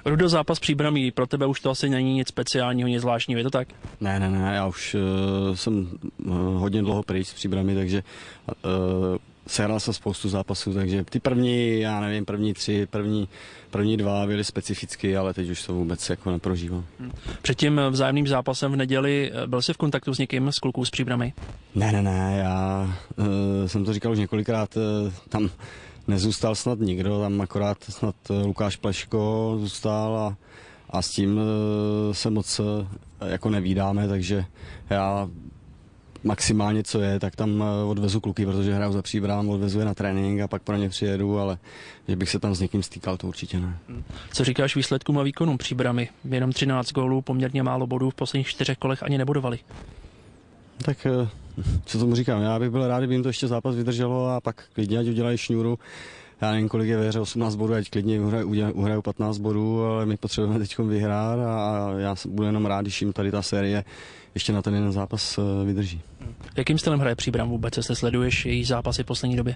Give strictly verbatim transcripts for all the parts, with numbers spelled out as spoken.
Rudo, zápas Příbramí, pro tebe už to asi není nic speciálního, nic zvláštního, je to tak? Ne, ne, ne, já už uh, jsem uh, hodně dlouho pryč s Příbrami, takže uh, sehrál jsem spoustu zápasů, takže ty první, já nevím, první tři, první, první dva byly specificky, ale teď už to vůbec jako neprožívám. Před tím vzájemným zápasem v neděli byl jsi v kontaktu s někým z kluků z Příbrami? Ne, ne, ne, já uh, jsem to říkal už několikrát, uh, tam nezůstal snad nikdo, tam akorát snad Lukáš Pleško zůstal a, a s tím uh, se moc uh, jako nevídáme, takže já maximálně co je, tak tam odvezu kluky, protože hraju za Příbram, odvezu je na trénink a pak pro ně přijedu, ale že bych se tam s někým stýkal, to určitě ne. Co říkáš výsledkům a výkonům Příbrami? Jenom třináct gólů, poměrně málo bodů, v posledních čtyřech kolech ani nebodovali. Tak co tomu říkám, já bych byl rád, kdyby jim to ještě zápas vydrželo a pak klidně ať udělají šňůru. Já nevím, kolik je ve hře, osmnáct bodů, ať klidně uhraju patnáct bodů, ale my potřebujeme teď vyhrát a já budu jenom rád, když jim tady ta série ještě na ten jeden zápas vydrží. Jakým stylem hraje Příbram vůbec, jestli sleduješ její zápasy v poslední době?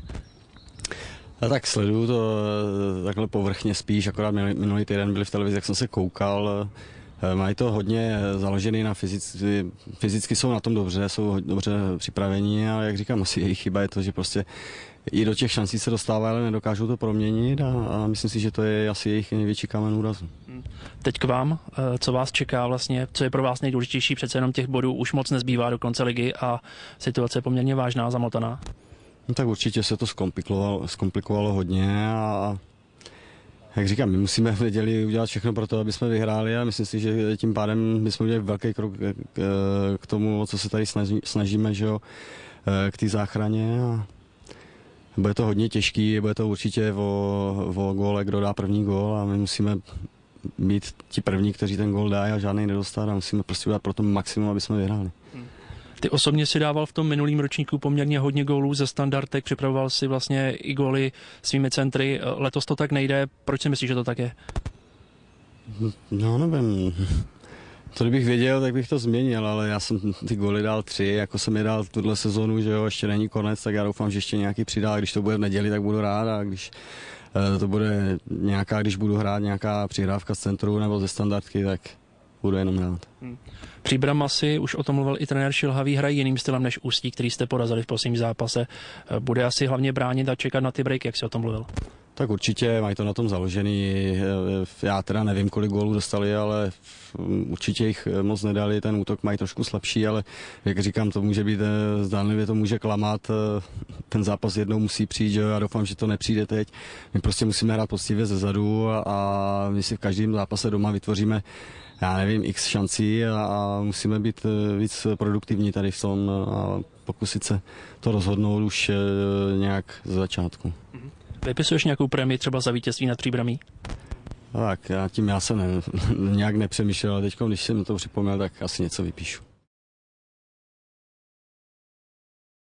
A tak sleduju to takhle povrchně spíš, akorát minulý týden byli v televizi, jak jsem se koukal. Mají to hodně založený na fyzicky, fyzicky jsou na tom dobře, jsou dobře připraveni, ale jak říkám, asi jejich chyba je to, že prostě i do těch šancí se dostávají, ale nedokážou to proměnit a, a myslím si, že to je asi jejich největší kámen úrazu. Teď k vám, co vás čeká vlastně, co je pro vás nejdůležitější, přece jenom těch bodů už moc nezbývá do konce ligy a situace je poměrně vážná, zamotaná. No tak určitě se to zkomplikovalo, zkomplikovalo hodně a jak říkám, my musíme v neděli udělat všechno pro to, aby jsme vyhráli a myslím si, že tím pádem bychom udělali velký krok k, k tomu, o co se tady snaží, snažíme, že jo, k té záchraně. A bude to hodně těžký, bude to určitě o, o góle, kdo dá první gól a my musíme být ti první, kteří ten gól dají a žádný nedostat a musíme prostě udělat pro to maximum, aby jsme vyhráli. Ty osobně si dával v tom minulým ročníku poměrně hodně gólů ze standardek, připravoval si vlastně i góly svými centry. Letos to tak nejde. Proč si myslíš, že to tak je? No nevím. To kdybych věděl, tak bych to změnil, ale já jsem ty góly dal tři, jako jsem je dal tuhle sezonu, že jo, ještě není konec, tak já doufám, že ještě nějaký přidá. Když to bude v neděli, tak budu rád a když to bude nějaká, když budu hrát nějaká přihrávka z centru nebo ze standardky, tak budu jenom rád. Hmm. Příbram asi, už o tom mluvil i trenér Šilhavý, hrají jiným stylem než Ústí, který jste porazili v posledním zápase. Bude asi hlavně bránit a čekat na ty breaky, jak jsi o tom mluvil? Tak určitě, mají to na tom založený. Já teda nevím, kolik gólů dostali, ale určitě jich moc nedali. Ten útok mají trošku slabší, ale jak říkám, to může být, zdánlivě to může klamat. Ten zápas jednou musí přijít, že jo? Já doufám, že to nepřijde teď. My prostě musíme hrát poctivě zezadu a, a my si v každém zápase doma vytvoříme, já nevím, x šancí a, a musíme být víc produktivní tady v tom a pokusit se to rozhodnout už nějak ze začátku. Vypisuješ nějakou prémii třeba za vítězství nad Příbramí? Tak, já tím já jsem ne, nějak nepřemýšlel, ale teď, když jsem to připomněl, tak asi něco vypíšu.